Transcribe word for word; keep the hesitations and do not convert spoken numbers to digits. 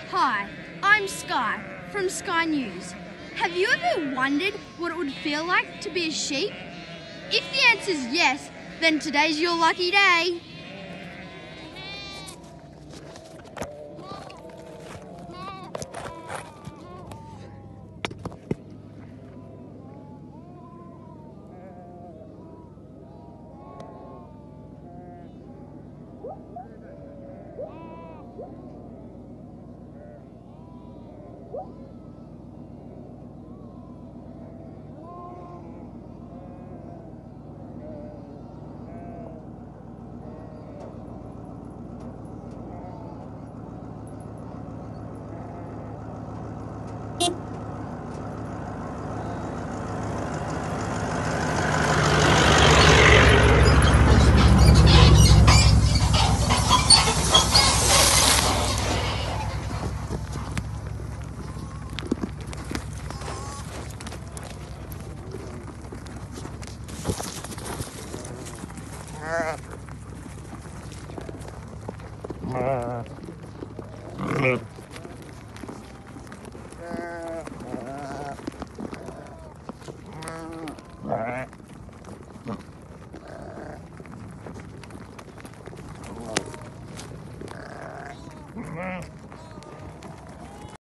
Hi, I'm Skye from SkyeNews. Have you ever wondered what it would feel like to be a sheep? If the answer is yes, then today's your lucky day. Alright.